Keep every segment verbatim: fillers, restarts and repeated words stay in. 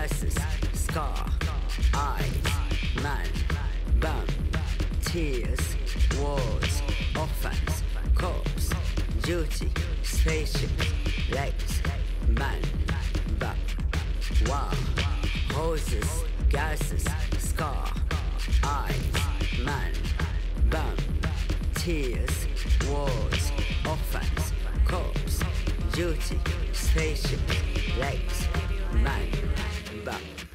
gases, scar, eyes, man, bum, tears, wars, orphans, corpse, duty, spaceship, legs, man, bum, wow, hoses, gases, scar, eyes, man, bum, tears, wars, orphans, corpse, duty, spaceship, legs, man, bum.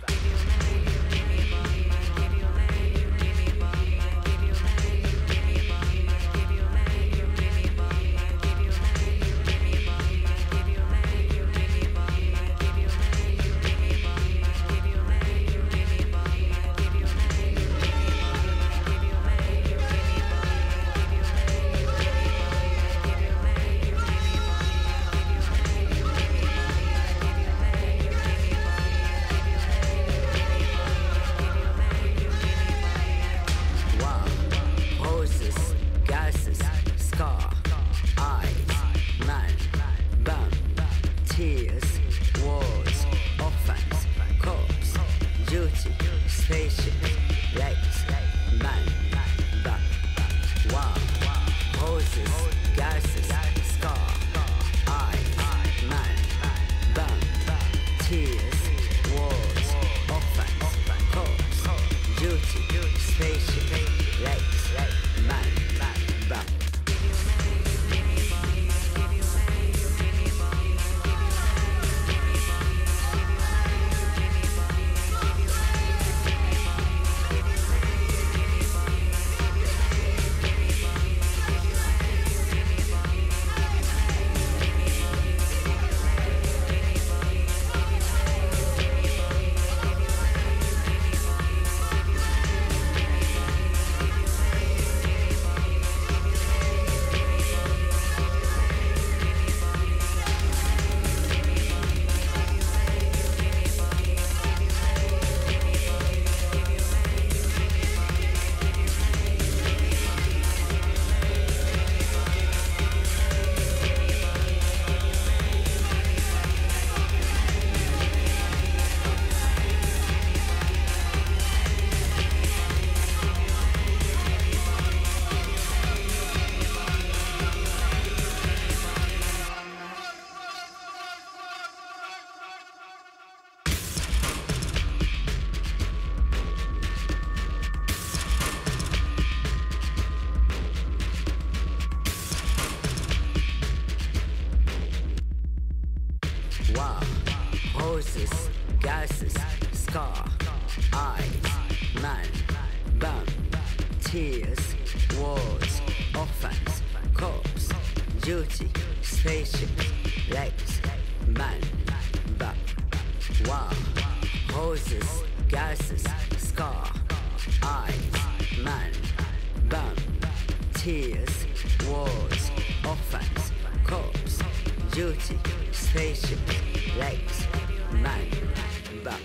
Hoses, gases, scar, eyes, man, bum, tears, wars, orphans, corpse, duty, spaceship, legs, man, bum, wow, hoses, gases, scar, eyes, man, bum, tears, wars, orphans, corpse, duty, spaceship, legs, man, bum.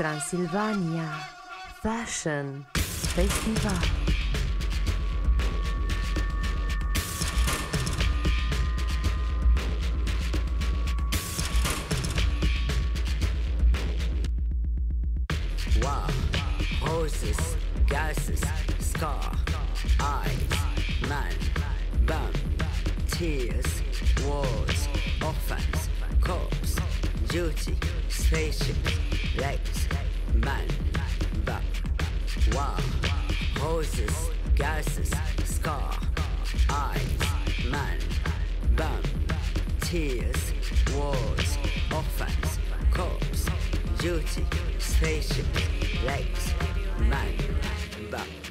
Transilvania Fashion Festival. Wow, roses, gases, scar, eyes, man, bum, tears, words, orphans, corpse, duty, spaceship, legs, man, bum. Wow, roses, gases, scar, eyes, man, bum, tears, words, orphans, corpse, duty, spaceship, legs, man, bum.